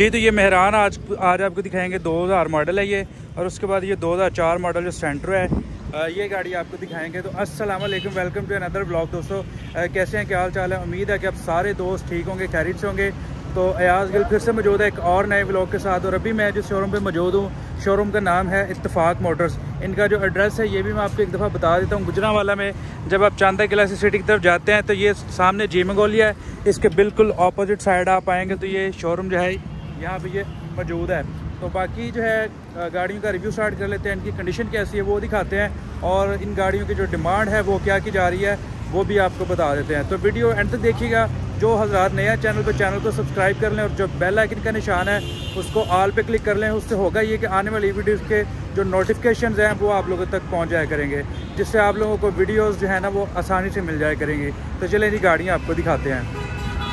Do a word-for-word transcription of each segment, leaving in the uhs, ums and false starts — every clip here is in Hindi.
जी तो ये मेहरान आज आज आपको दिखाएंगे दो हज़ार मॉडल है ये, और उसके बाद ये दो हज़ार चार मॉडल जो सेंट्रो है आ, ये गाड़ी आपको दिखाएंगे। तो अस्सलाम वालेकुम, वेलकम टू अनदर ब्लॉग। दोस्तों आ, कैसे हैं, क्या हाल चाल है? उम्मीद है कि आप सारे दोस्त ठीक होंगे, खैरियत से होंगे। तो अयाज गिल फिर से मौजूद है एक और नए ब्लॉग के साथ, और अभी मैं जिस शोरूम पे मौजूद हूँ, शोरूम का नाम है इत्तेफाक मोटर्स। इनका जो एड्रेस है ये भी मैं आपको एक दफ़ा बता देता हूँ। गुजरांवाला में जब आप चांदा किला सिटी की तरफ जाते हैं तो ये सामने जी मंगोलिया है, इसके बिल्कुल अपोजिट साइड आप आएँगे तो ये शोरूम जो है यहाँ पे ये मौजूद है। तो बाकी जो है गाड़ियों का रिव्यू स्टार्ट कर लेते हैं, इनकी कंडीशन कैसी है वो दिखाते हैं, और इन गाड़ियों की जो डिमांड है वो क्या की जा रही है वो भी आपको बता देते हैं। तो वीडियो एंड तक देखिएगा। जो हज़ार नया चैनल पर चैनल को सब्सक्राइब कर लें, और जो बेल आइकन का निशान है उसको ऑल पे क्लिक कर लें। उससे होगा ये कि आने वाली वीडियोज़ के जो नोटिफिकेशंस हैं वो आप लोगों तक पहुँच जाया करेंगे, जिससे आप लोगों को वीडियोज़ जो है ना वो आसानी से मिल जाया करेंगी। तो चलें जी गाड़ियाँ आपको दिखाते हैं।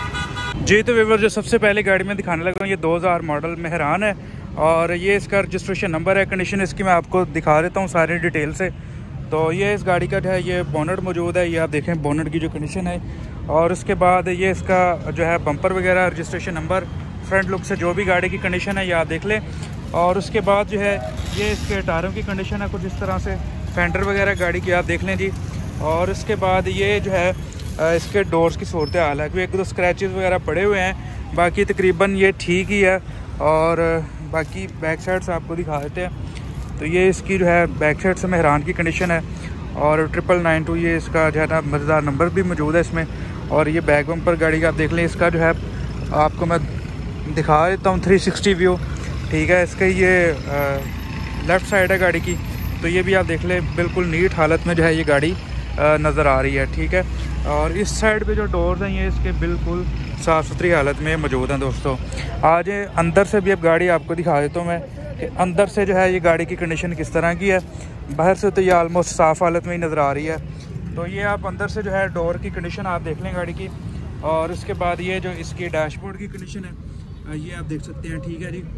जी तो व्यूअर जो सबसे पहले गाड़ी में दिखाने लगा हूँ ये दो हज़ार मॉडल मेहरान है, और ये इसका रजिस्ट्रेशन नंबर है। कंडीशन इसकी मैं आपको दिखा देता हूँ सारी डिटेल से। तो ये इस गाड़ी का जो है ये बोनट मौजूद है, ये आप देखें बोनट की जो कंडीशन है, और उसके बाद ये इसका जो है बम्पर वगैरह, रजिस्ट्रेशन नंबर, फ्रंट लुक से जो भी गाड़ी की कंडीशन है ये आप देख लें। और उसके बाद जो है ये इसके टायरों की कंडीशन है कुछ इस तरह से, फेंडर वगैरह गाड़ी की आप देख लें जी। और उसके बाद ये जो है इसके डोर्स की सूरत हाल है, क्योंकि एक दो स्क्रैचेस वगैरह पड़े हुए हैं, बाकी तकरीबन ये ठीक ही है। और बाकी बैक साइड से आपको दिखा देते हैं। तो ये इसकी जो है बैक साइड से मेहरान की कंडीशन है, और ट्रिपल नाइन टू ये इसका जो है ना मज़ेदार नंबर भी मौजूद है इसमें। और ये बैक बम्पर गाड़ी का आप देख लें, इसका जो है आपको मैं दिखा देता हूँ थ्री सिक्सटी व्यू, ठीक है। इसका ये लेफ़्ट साइड है गाड़ी की, तो ये भी आप देख लें बिल्कुल नीट हालत में जो है ये गाड़ी नज़र आ रही है, ठीक है। और इस साइड पे जो डोर्स हैं ये इसके बिल्कुल साफ़ सुथरी हालत में मौजूद हैं। दोस्तों आज अंदर से भी अब गाड़ी आपको दिखा देता हूँ मैं कि अंदर से जो है ये गाड़ी की कंडीशन किस तरह की है। बाहर से तो ये आलमोस्ट साफ़ हालत में ही नज़र आ रही है। तो ये आप अंदर से जो है डोर की कंडीशन आप देख लें गाड़ी की, और उसके बाद ये जो इसकी डैशबोर्ड की कंडीशन है ये आप देख सकते हैं, ठीक है जी।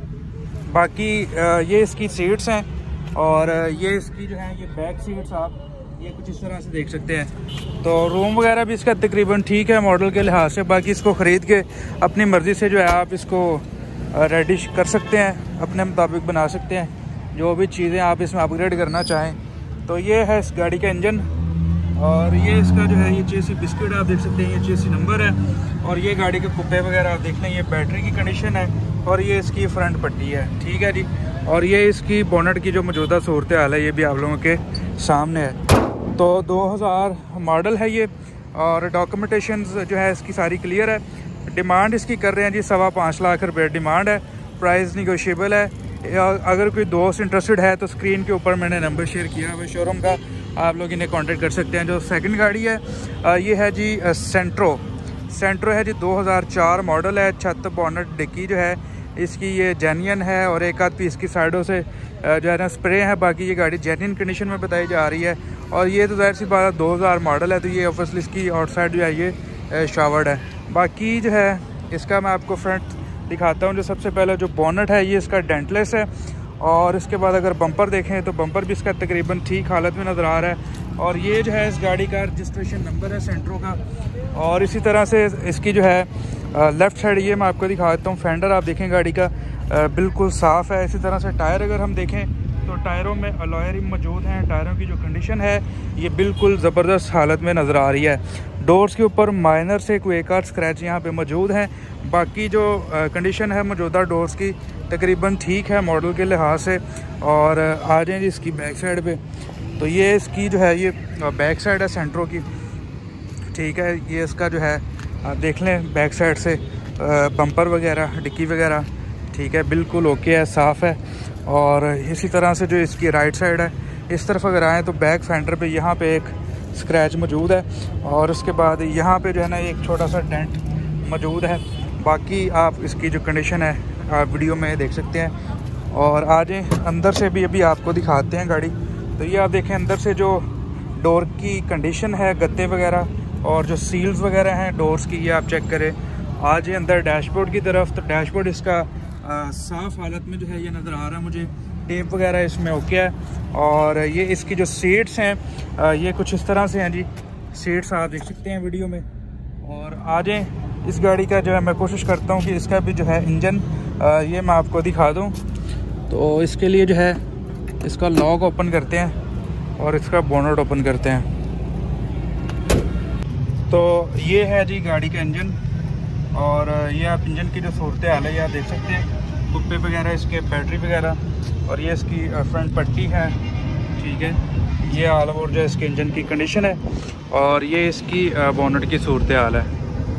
बाकी ये इसकी सीट्स हैं, और ये इसकी जो है ये बैक सीट्स आप ये कुछ इस तरह से देख सकते हैं। तो रूम वगैरह भी इसका तकरीबन ठीक है मॉडल के लिहाज से। बाकी इसको ख़रीद के अपनी मर्ज़ी से जो है आप इसको रेडिश कर सकते हैं, अपने मुताबिक बना सकते हैं, जो भी चीज़ें आप इसमें अपग्रेड करना चाहें। तो ये है इस गाड़ी का इंजन, और ये इसका जो है ये चेसी बिस्किट आप देख सकते हैं, ये चेसी नंबर है। और ये गाड़ी के कुप्पे वगैरह आप देख लें, ये बैटरी की कंडीशन है, और ये इसकी फ्रंट पट्टी है, ठीक है जी। और ये इसकी बोनट की जो मौजूदा सूरत हाल है ये भी आप लोगों के सामने है। तो दो हज़ार मॉडल है ये, और डॉक्यूमेंटेशन जो है इसकी सारी क्लियर है। डिमांड इसकी कर रहे हैं जी सवा पाँच लाख रुपए डिमांड है, प्राइस निगोशिएबल है। अगर कोई दोस्त इंटरेस्टेड है तो स्क्रीन के ऊपर मैंने नंबर शेयर किया हुआ शोरूम का, आप लोग इन्हें कांटेक्ट कर सकते हैं। जो सेकंड गाड़ी है ये है जी सेंट्रो। सेंट्रो है जी दो हज़ार चार मॉडल है। छत बोनट डिक्की जो है इसकी ये जेन्यन है, और एक आध पीस की साइडों से जो है ना स्प्रे है। बाकी ये गाड़ी जेन्यन कंडीशन में बताई जा रही है, और ये तो ज़ाहिर सी बात दो हज़ार मॉडल है, तो ये ऑब्वियसली इसकी आउटसाइड जो है ये शावर्ड है। बाकी जो है इसका मैं आपको फ्रंट दिखाता हूँ। जो सबसे पहले जो बोनट है ये इसका डेंटलेस है, और इसके बाद अगर बम्पर देखें तो बम्पर भी इसका तकरीबन ठीक हालत में नज़र आ रहा है। और ये जो है इस गाड़ी का रजिस्ट्रेशन नंबर है सेंट्रो का। और इसी तरह से इसकी जो है लेफ़्ट साइड ये मैं आपको दिखा देता हूँ। फेंडर आप देखें गाड़ी का बिल्कुल साफ़ है। इसी तरह से टायर अगर हम देखें तो टायरों में अलॉय रिम मौजूद हैं। टायरों की जो कंडीशन है ये बिल्कुल ज़बरदस्त हालत में नज़र आ रही है। डोर्स के ऊपर माइनर से कोई एक आध स्क्रैच यहाँ पे मौजूद हैं। बाकी जो कंडीशन है मौजूदा डोर्स की तकरीबन ठीक है मॉडल के लिहाज से। और आ जाएँ जी इसकी बैक साइड पे, तो ये इसकी जो है ये बैक साइड है सेंट्रो की, ठीक है। ये इसका जो है आप देख लें बैक साइड से बम्पर वगैरह, डिक्की वगैरह ठीक है, बिल्कुल ओके है, साफ़ है। और इसी तरह से जो इसकी राइट साइड है इस तरफ अगर आएँ तो बैक फेंडर पे यहाँ पे एक स्क्रैच मौजूद है, और उसके बाद यहाँ पे जो है ना एक छोटा सा डेंट मौजूद है। बाकी आप इसकी जो कंडीशन है आप वीडियो में देख सकते हैं। और आज अंदर से भी अभी आपको दिखाते हैं गाड़ी। तो ये आप देखें अंदर से जो डोर की कंडीशन है, गत्ते वगैरह और जो सील्स वगैरह हैं डोर्स की, ये आप चेक करें। आज अंदर डैशबोर्ड की तरफ, तो डैशबोर्ड इसका साफ़ हालत में जो है ये नज़र आ रहा है मुझे। टेप वगैरह इसमें ओके है। और ये इसकी जो सीट्स हैं ये कुछ इस तरह से हैं जी, सीट्स आप देख सकते हैं वीडियो में। और आ जाएँ इस गाड़ी का जो है मैं कोशिश करता हूँ कि इसका भी जो है इंजन ये मैं आपको दिखा दूँ। तो इसके लिए जो है इसका लॉक ओपन करते हैं और इसका बोनट ओपन करते हैं। तो ये है जी गाड़ी का इंजन, और ये आप इंजन की जो सूरत हाल है ये आप देख सकते हैं, कुप्पे वगैरह, इसके बैटरी वगैरह, और ये इसकी फ्रंट पट्टी है, ठीक है। ये ऑल ओवर जो है इसके इंजन की कंडीशन है, और ये इसकी बोनट की सूरत हाल है।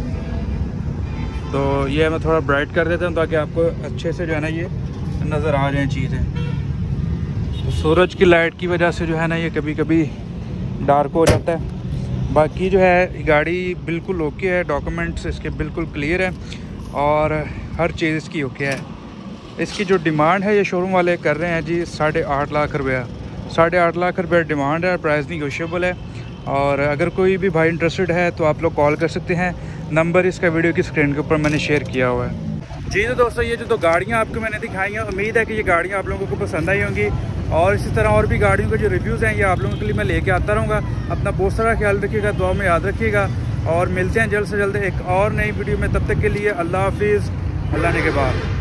तो ये मैं थोड़ा ब्राइट कर देता हूँ ताकि आपको अच्छे से जो है ना ये नज़र आ जाए चीज़ें। तो सूरज की लाइट की वजह से जो है ना ये कभी कभी डार्क हो जाता है। बाकी जो है गाड़ी बिल्कुल ओके है, डॉक्यूमेंट्स इसके बिल्कुल क्लियर है, और हर चीज़ इसकी ओके है। इसकी जो डिमांड है ये शोरूम वाले कर रहे हैं जी साढ़े आठ लाख रुपया साढ़े आठ लाख रुपये डिमांड है। प्राइस निगोशिएबल है, और अगर कोई भी भाई इंटरेस्टेड है तो आप लोग कॉल कर सकते हैं। नंबर इसका वीडियो की स्क्रीन के ऊपर मैंने शेयर किया हुआ है जी। तो दोस्तों ये जो दो गाड़ियाँ आपको मैंने दिखाई हैं, उम्मीद है कि ये गाड़ियाँ आप लोगों को पसंद आई होंगी, और इसी तरह और भी गाड़ियों के जो रिव्यूज़ हैं ये आप लोगों के लिए मैं लेके आता रहूँगा। अपना बहुत सारा ख्याल रखिएगा, दुआ में याद रखिएगा, और मिलते हैं जल्द से जल्द एक और नई वीडियो में। तब तक के लिए अल्लाह हाफिज़, अल्लाह ने के बाद।